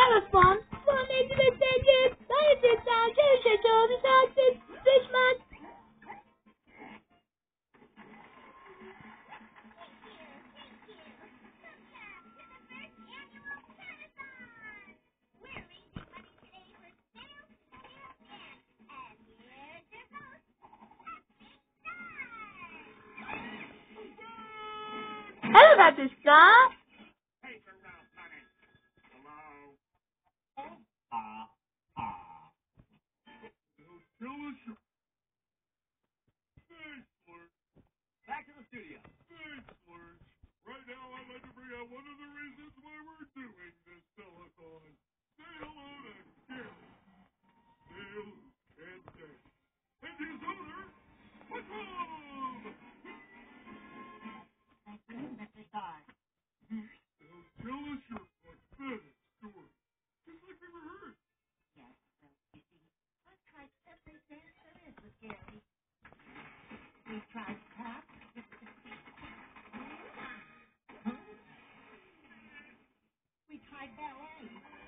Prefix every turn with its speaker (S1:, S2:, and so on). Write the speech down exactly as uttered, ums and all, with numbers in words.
S1: telefon. Sonra hizmetteki gayretten çalışacağını takdir düşman. Hello, Doctor Scott.
S2: Back to the studio. Thanks, Lurch. Right now, I'd like to bring out one of the reasons why we're doing this telethon. Say hello to Gary. Dale and Dave. And his owner, SpongeBob!
S3: Mister Star.
S2: Now tell us your pathetic story. Just like we were heard.
S3: Yes, well, you see, I've tried every dance there is with Gary. We've tried tap. We tried ballet.